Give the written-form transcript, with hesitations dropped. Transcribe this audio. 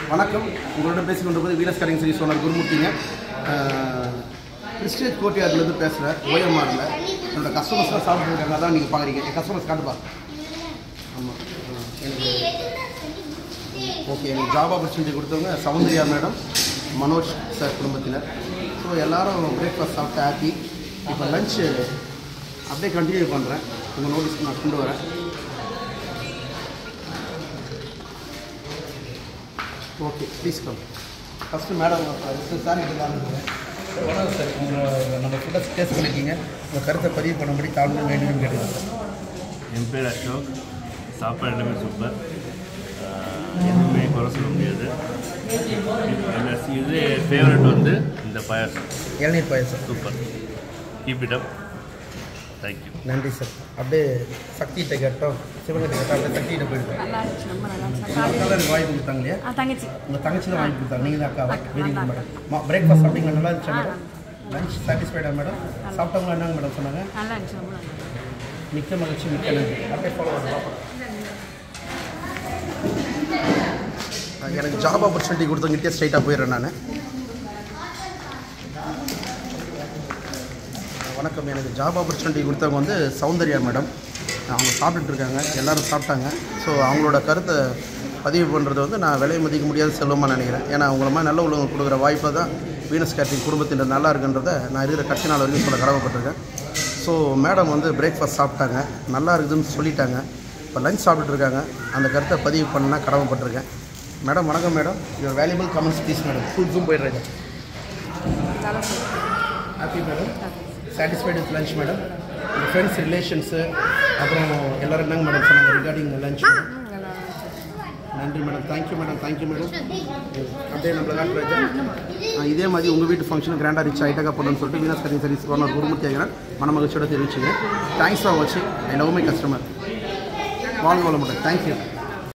வணக்கம். உங்களிடம் பேசிக் கொண்டிருப்பது வீனஸ் கட்டிங் சர்வீஸ் ஓனர் குருமூர்த்திங்க. கிறிஸ்டியன் கோர்ட்யார்ட்லேருந்து பேசுகிறேன். ஓஎம்ஆரில் என்னோட கஸ்டமர்ஸ்லாம் சாப்பிட்ருக்காங்க. அதான் நீங்கள் பார்க்குறீங்க. என் கஸ்டமர்ஸ் காட்டுப்பா. ஆமாம், எனக்கு ஓகே. எனக்கு ஜாப் ஆப்பர்ச்சுனிட்டி கொடுத்தவங்க சௌந்தர்யா மேடம், மனோஜ் சார் குடும்பத்தினர். ஸோ எல்லோரும் பிரேக்ஃபாஸ்ட் சாப்பிட்டு ஹாப்பி. இப்போ லஞ்சு அப்படியே கண்டினியூ பண்ணுறேன். உங்கள் நோட்டீஸ்க்கு நான் கொண்டு வரேன். Okay, please come. First madam sir எடுக்கலாம். வணக்கம் சார். நம்ம ஃபுட்டை டேஸ்ட் பண்ணியிருக்கீங்க. உங்கள் கருத்தை பதிவு பண்ணும்படி தாழ்ந்து வேண்டும் கேட்டுக்கிறேன் சார். என் பேர் அசோக். சாப்பாடு எல்லாமே சூப்பர், எதுவுமே குறை சொல்ல முடியாது. இது ஃபேவரட் வந்து இந்த பாயாசம், இளநீர் பாயாசம். Super. Keep it up. Thank you. நன்றி சார். அப்படியே சக்திகிட்ட கேட்டோம், சிவகிட்ட கேட்டோம், அப்படியே சக்திகிட்ட போயிட்டோம். எனக்கு வாய்ப்பு கொடுத்தாங்க இல்லையா? தங்கச்சி. உங்கள் தங்கச்சி தான் வாய்ப்பு கொடுத்தாங்க. நீங்கள் தான் அக்காவா? Very good madam. பிரேக்ஃபாஸ்ட் அப்படிங்க நல்லா இருந்துச்சா மேடம்? லஞ்ச் சாட்டிஸ்ஃபைடா மேடம்? சாப்பிட்டவங்க என்னங்க மேடம் சொன்னாங்க? நல்லா இருந்துச்சு. மிக்க மகிழ்ச்சி, மிக்க நன்றி. அப்படியே ஃபாலோ பண்ணலாம். எனக்கு ஜாப் ஆப்பர்ச்சுனிட்டி கொடுத்தவங்கிட்டே ஸ்ட்ரைட்டாக போயிடுறேன் நான். வணக்கம். எனக்கு ஜாப் ஆப்பர்ச்சுனிட்டி கொடுத்தவங்க வந்து சௌந்தர்யா மேடம். அவங்க சாப்பிட்டுருக்காங்க, எல்லோரும் சாப்பிட்டாங்க. ஸோ அவங்களோட கருத்தை பதிவு பண்ணுறது வந்து நான் விலை மதிக்க முடியாத செல்வமாக நினைக்கிறேன். ஏன்னா அவங்கள மாதிரி நல்ல உள்ளவங்க கொடுக்குற வாய்ப்பில் தான் வீனஸ் கேட்டரிங் குடும்பத்தினர் நல்லா இருக்குன்றதை நான் இருக்கிற கட்சி நாள் வரைக்கும் சொல்ல கடமைப்பட்டிருக்கேன். ஸோ மேடம் வந்து பிரேக்ஃபாஸ்ட் சாப்பிட்டாங்க, நல்லா இருக்குதுன்னு சொல்லிட்டாங்க. இப்போ லஞ்ச் சாப்பிட்டுருக்காங்க. அந்த கருத்தை பதிவு பண்ண கடமைப்பட்டிருக்கேன். மேடம் வணக்கம் madam. Your valuable comments please madam. ஃபுட்ஸும் போயிடுறேங்க. Happy madam? Satisfied with lunch madam? உங்கள் ஃப்ரெண்ட்ஸ் ரிலேஷன்ஸு அப்புறம் எல்லோரும் என்னங்க மேடம் சொன்னாங்க ரிகார்டிங் லஞ்ச்? நன்றி madam. Thank you madam. Thank you madam. அப்படியே நம்மளை காட்டுறாச்சா? இதே மாதிரி உங்கள் வீட்டு ஃபங்க்ஷன் கிராண்டாக ரிச் ஐட்டக்காக போடணும்னு சொல்லிட்டு Venus cutting service owner Gurumurthy ஆகிறார் மன மகிழ்ச்சியோட தெரிவிச்சுங்க. தேங்க்ஸ் ஃபார் வாட்சிங். I love my customer. வாழ்க வளமுடன். தேங்க்யூ.